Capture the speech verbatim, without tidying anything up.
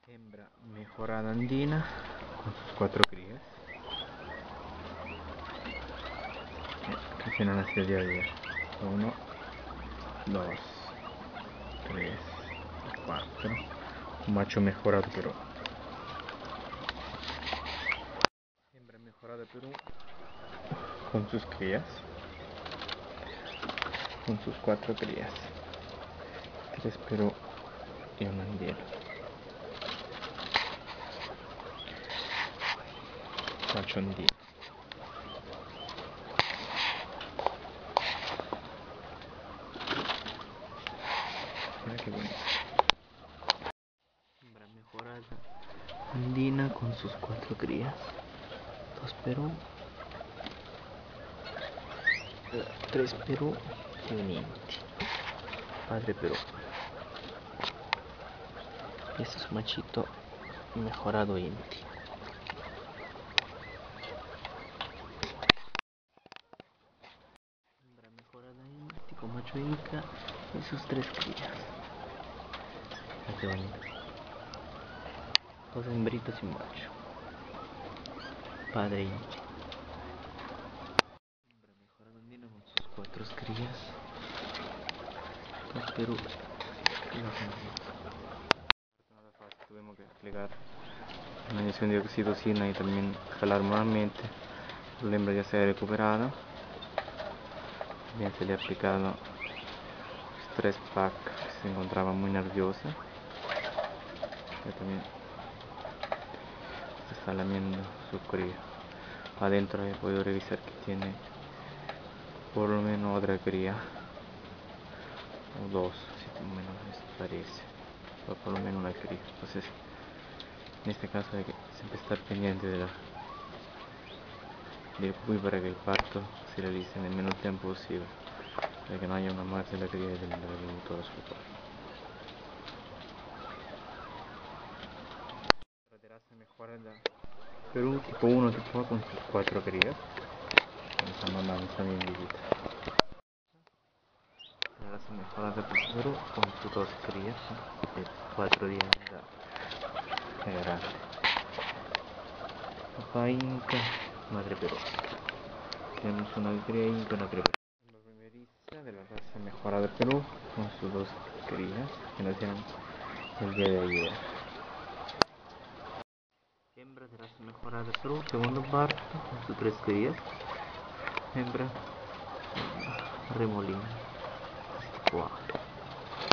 Hembra mejorada andina con sus cuatro crías. Recién nació el día de ayer. Uno, dos, tres, cuatro. Un macho mejorado Perú. Hembra mejorada Perú con sus crías. Con sus cuatro crías. Tres Perú y un andino. Macho andino. Mira qué bonito. Hembra mejorada andina con sus cuatro crías. Dos Perú. Tres Perú y un inti. Padre Perú. Este es un machito mejorado inti. Hembra mejorada inti con macho inca y sus tres crías. Mira qué bonito. Dos hembritas y un macho. Padre inti. Hembra mejorada andina con sus cuatro crías. Dos Perú y dos hembritas. Nada fácil, tuvimos que desplegar una inyección de oxitocina y también jalar nuevamente. La hembra ya se ha recuperado. También se le ha aplicado tres pack, se encontraba muy nerviosa. Ya también se está lamiendo su cría. Adentro he podido revisar que tiene por lo menos otra cría o dos, si por lo menos me parece, o por lo menos una cría. Entonces en este caso hay que siempre estar pendiente de la del cuy para que el parto se realice en el menor tiempo posible, para que no haya una muerte de la cría y del reproductor a su par. Otra raza mejorada Perú tipo uno, tipo A con sus cuatro crías. Esa mamá no está bien vivita. La raza mejorada Perú con sus dos crías de cuatro días de edad. Qué grande. Papá inca, madre Perú. Tenemos una cría inca y una cría Perú. La primeriza de la raza mejorada Perú con sus dos crías que nacieron el día de ayer. Hembra de raza mejorada Perú, segundo parto con sus tres crías. Hembra remolino tipo A.